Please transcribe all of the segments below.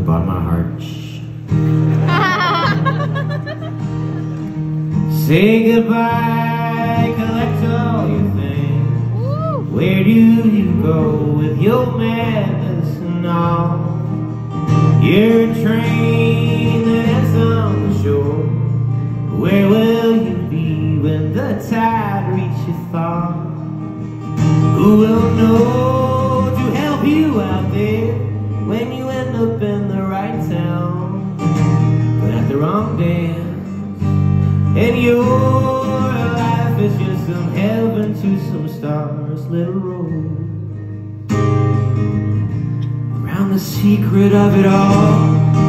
bottom of my heart. Say goodbye, collect all your things. Where do you go with your madness and all? You're a train that ends on the shore. Where will you be when the tide reaches far? Who will know to help you out there when you end up in the right town, but at the wrong dance? And your life is just some heaven to some stars, little road around the secret of it all.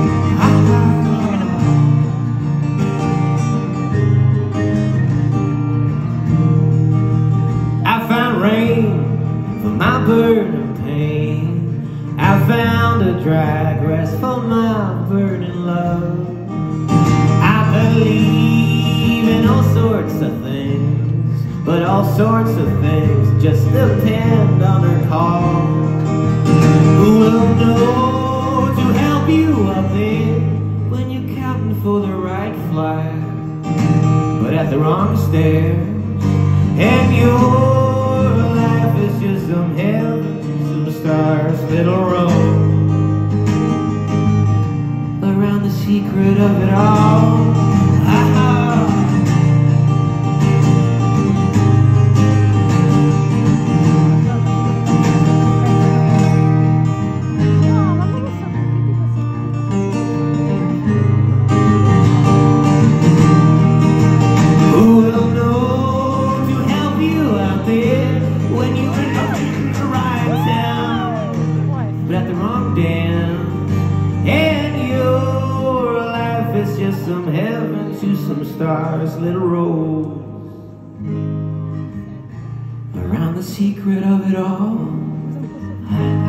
I found rain for my burden of pain. I found a dry grass for my burning love. I believe in all sorts of things, but all sorts of things just depend on her call. Who will know to help you up there when you're counting for the right flight, but at the wrong stairs? And your life is just some heaven, some stars, little road around the secret of it all. It's just some heaven to some stars, little road around the secret of it all.